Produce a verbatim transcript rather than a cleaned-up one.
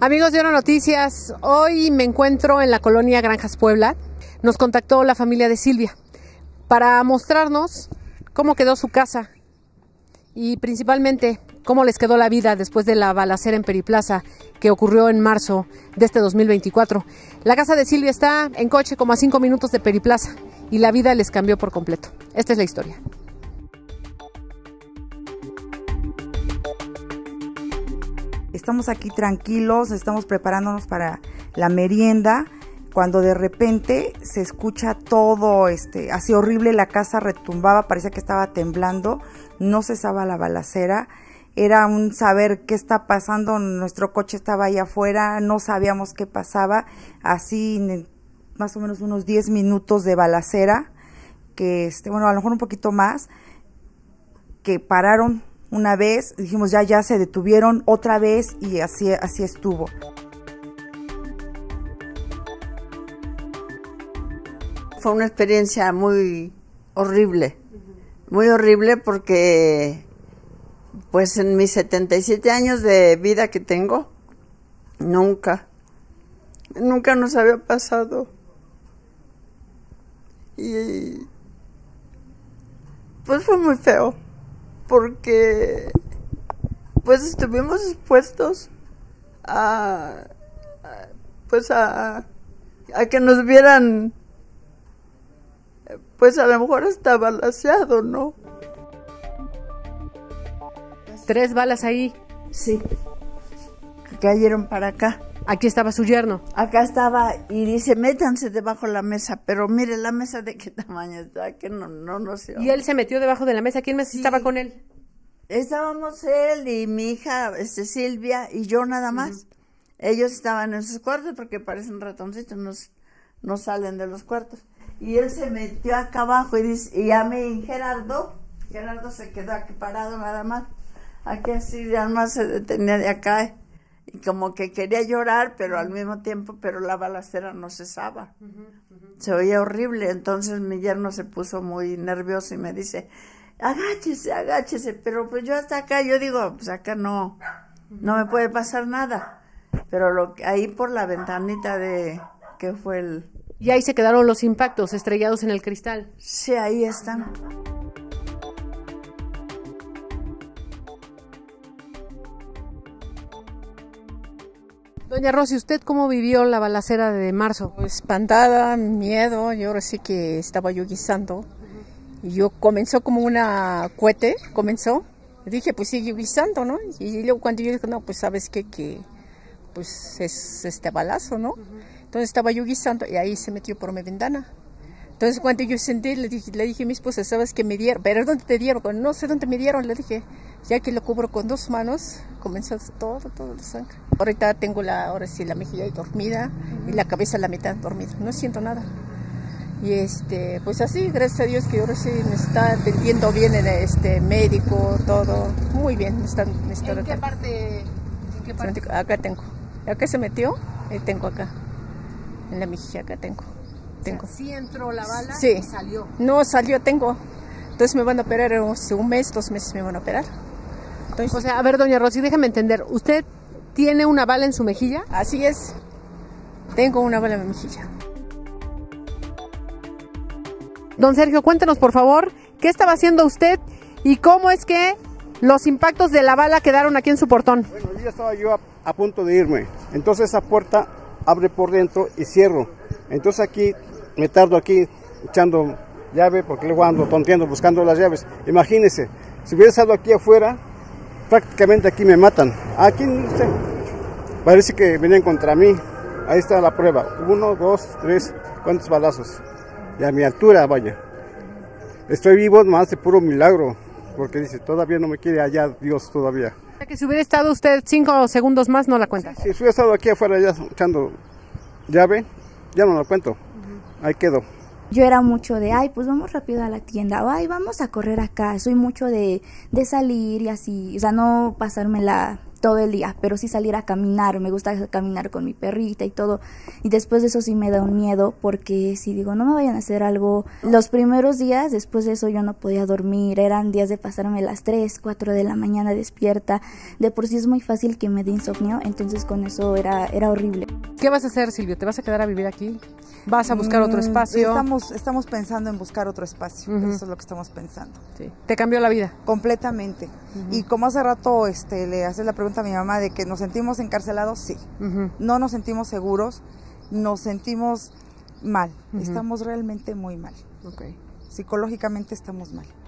Amigos de Oro Noticias, hoy me encuentro en la colonia Granjas Puebla. Nos contactó la familia de Silvia para mostrarnos cómo quedó su casa y principalmente cómo les quedó la vida después de la balacera en Periplaza que ocurrió en marzo de este dos mil veinticuatro. La casa de Silvia está en coche como a cinco minutos de Periplaza y la vida les cambió por completo. Esta es la historia. Estamos aquí tranquilos, estamos preparándonos para la merienda, cuando de repente se escucha todo, este, así horrible, la casa retumbaba, parecía que estaba temblando, no cesaba la balacera, era un saber qué está pasando, nuestro coche estaba ahí afuera, no sabíamos qué pasaba, así más o menos unos diez minutos de balacera, que este, bueno, a lo mejor un poquito más, que pararon una vez, dijimos ya, ya se detuvieron otra vez y así, así estuvo. Fue una experiencia muy horrible, muy horrible porque pues en mis setenta y siete años de vida que tengo, nunca, nunca nos había pasado. Y pues fue muy feo. Porque pues estuvimos expuestos a, a pues a, a que nos vieran, pues a lo mejor hasta balaceado, ¿no? Tres balas ahí. Sí, cayeron para acá. Aquí estaba su yerno. Acá estaba y dice, métanse debajo de la mesa, pero mire la mesa de qué tamaño está, que no, no, no sé. Y él se metió debajo de la mesa. ¿Quién más sí estaba con él? Estábamos él y mi hija, este, Silvia, y yo nada más. Uh-huh. Ellos estaban en sus cuartos porque parecen ratoncitos, no, no salen de los cuartos. Y él se metió acá abajo y, dice, y a mí Gerardo, Gerardo se quedó aquí parado nada más. Aquí así, además se detenía de acá. Y como que quería llorar, pero al mismo tiempo, pero la balacera no cesaba. Uh-huh, uh-huh. Se oía horrible, entonces mi yerno se puso muy nervioso y me dice, agáchese, agáchese, pero pues yo hasta acá, yo digo, pues acá no, no me puede pasar nada. Pero lo ahí por la ventanita de, que fue el... Y ahí se quedaron los impactos estrellados en el cristal. Sí, ahí están. Doña Rosy, ¿usted cómo vivió la balacera de marzo? Espantada, miedo, yo ahora sí que estaba yo guisando. Y yo comenzó como una cohete, comenzó. Dije, pues sigue guisando, ¿no? Y luego cuando yo dije, no, pues sabes qué, que pues es este balazo, ¿no? Entonces estaba yo guisando y ahí se metió por mi ventana. Entonces cuando yo sentí, le dije, le dije a mi esposa, ¿sabes qué me dieron? ¿Pero dónde te dieron? No sé dónde me dieron, le dije. Ya que lo cubro con dos manos, comenzó todo, todo la sangre. Ahorita tengo la, ahora sí, la mejilla ahí dormida y la cabeza a la mitad dormida. No siento nada. Y este, pues así, gracias a Dios que ahora sí me está atendiendo bien el este médico, todo. Muy bien, me están, me están ¿En qué parte? ¿En qué parte? Acá tengo. Acá se metió, y tengo acá. En la mejilla acá tengo. tengo. O sea, sí entró la bala sí. Y salió. No, salió, tengo. Entonces me van a operar, hace un mes, dos meses me van a operar. Entonces, o sea, a ver, doña Rosy, déjame entender. ¿Usted tiene una bala en su mejilla? Así es. Tengo una bala en mi mejilla. Don Sergio, cuéntenos, por favor, ¿qué estaba haciendo usted y cómo es que los impactos de la bala quedaron aquí en su portón? Bueno, ya estaba yo a, a punto de irme. Entonces esa puerta abre por dentro y cierro. Entonces aquí me tardo aquí echando llave porque luego ando tonteando buscando las llaves. Imagínense, si hubiera estado aquí afuera, prácticamente aquí me matan. Aquí, no sé, parece que venían contra mí. Ahí está la prueba. Uno, dos, tres, ¿cuántos balazos? Y a mi altura, vaya. Estoy vivo más de puro milagro, porque dice, todavía no me quiere allá Dios todavía. Que si hubiera estado usted cinco segundos más, no la cuenta. Sí, si hubiera estado aquí afuera ya echando llave, ya no la cuento. Uh-huh. Ahí quedó. Yo era mucho de, ay, pues vamos rápido a la tienda, o ay, vamos a correr acá. Soy mucho de, de salir y así, o sea, no pasármela todo el día, pero sí salir a caminar, me gusta caminar con mi perrita y todo, y después de eso sí me da un miedo, porque si digo, no me vayan a hacer algo, los primeros días, después de eso yo no podía dormir, eran días de pasarme las tres, cuatro de la mañana despierta, de por sí es muy fácil que me dé insomnio, entonces con eso era, era horrible. ¿Qué vas a hacer, Silvia? ¿Te vas a quedar a vivir aquí? ¿Vas a buscar otro espacio? Estamos, estamos pensando en buscar otro espacio, Uh-huh. eso es lo que estamos pensando. Sí. ¿Te cambió la vida? Completamente. Uh-huh. Y como hace rato este, le haces la pregunta a mi mamá de que nos sentimos encarcelados, sí. Uh-huh. No nos sentimos seguros, nos sentimos mal. Uh-huh. Estamos realmente muy mal. Okay. Psicológicamente estamos mal.